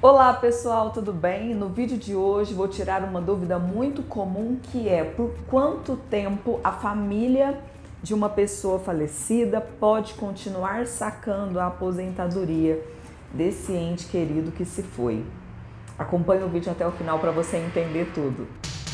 Olá pessoal, tudo bem? No vídeo de hoje vou tirar uma dúvida muito comum, que é por quanto tempo a família de uma pessoa falecida pode continuar sacando a aposentadoria desse ente querido que se foi. Acompanhe o vídeo até o final para você entender tudo.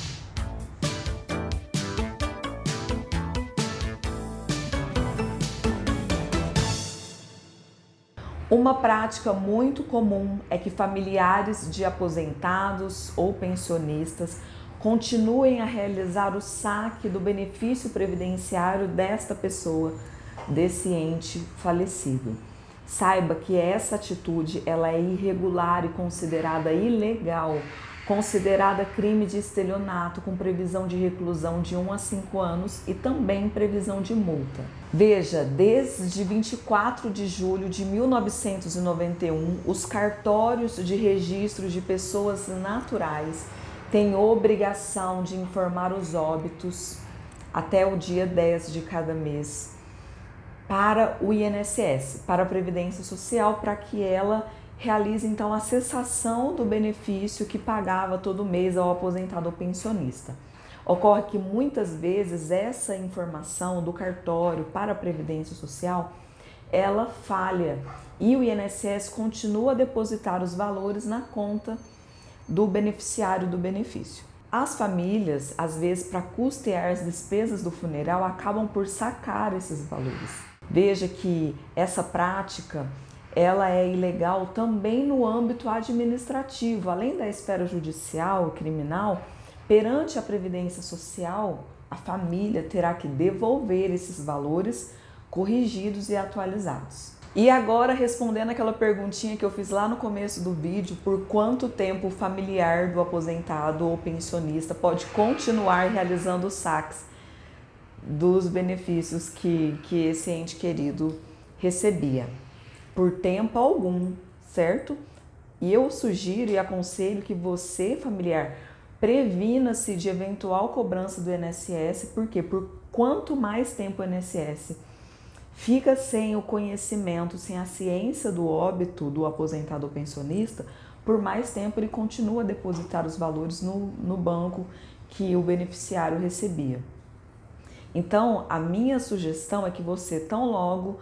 Uma prática muito comum é que familiares de aposentados ou pensionistas continuem a realizar o saque do benefício previdenciário desta pessoa, desse ente falecido. Saiba que essa atitude ela é irregular e considerada ilegal, considerada crime de estelionato com previsão de reclusão de 1 a 5 anos e também previsão de multa. Veja, desde 24 de julho de 1991, os cartórios de registro de pessoas naturais têm obrigação de informar os óbitos até o dia 10 de cada mês para o INSS, para a Previdência Social, para que ela realize então a cessação do benefício que pagava todo mês ao aposentado ou pensionista. Ocorre que muitas vezes essa informação do cartório para a Previdência Social, ela falha e o INSS continua a depositar os valores na conta do beneficiário do benefício. As famílias, às vezes, para custear as despesas do funeral, acabam por sacar esses valores. Veja que essa prática ela é ilegal também no âmbito administrativo, além da esfera judicial e criminal. Perante a Previdência Social, a família terá que devolver esses valores corrigidos e atualizados. E agora, respondendo aquela perguntinha que eu fiz lá no começo do vídeo, por quanto tempo o familiar do aposentado ou pensionista pode continuar realizando os saques dos benefícios que esse ente querido recebia? Por tempo algum, certo? E eu sugiro e aconselho que você, familiar, previna-se de eventual cobrança do INSS, porque por quanto mais tempo o INSS fica sem o conhecimento, sem a ciência do óbito do aposentado ou pensionista, por mais tempo ele continua a depositar os valores no banco que o beneficiário recebia. Então, a minha sugestão é que você, tão logo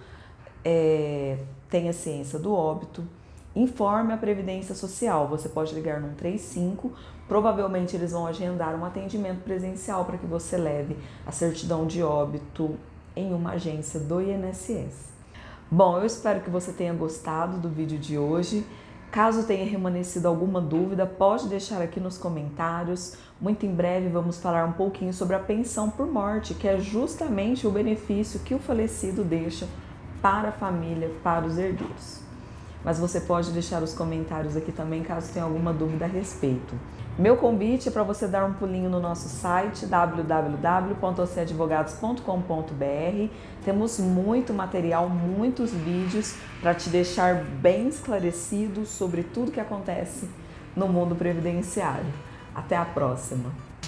tenha ciência do óbito, informe a Previdência Social. Você pode ligar no 135, provavelmente eles vão agendar um atendimento presencial para que você leve a certidão de óbito em uma agência do INSS. Bom, eu espero que você tenha gostado do vídeo de hoje. Caso tenha remanescido alguma dúvida, pode deixar aqui nos comentários. Muito em breve vamos falar um pouquinho sobre a pensão por morte, que é justamente o benefício que o falecido deixa para a família, para os herdeiros. Mas você pode deixar os comentários aqui também, caso tenha alguma dúvida a respeito. Meu convite é para você dar um pulinho no nosso site www.oceadvogados.com.br. Temos muito material, muitos vídeos para te deixar bem esclarecido sobre tudo que acontece no mundo previdenciário. Até a próxima!